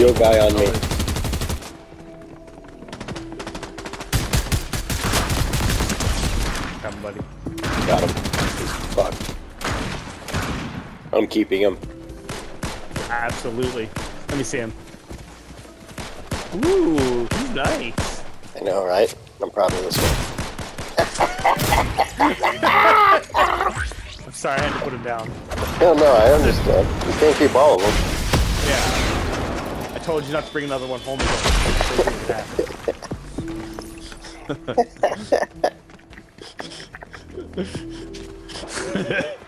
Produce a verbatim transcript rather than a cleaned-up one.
Steel guy on me. Come, buddy. Got him. Fuck. I'm keeping him. Absolutely. Let me see him. Ooh, he's nice. I know, right? I'm proud of this one. I'm sorry, I had to put him down. No, no, I understand. You can't keep all of them. Yeah. I told you not to bring another one home again.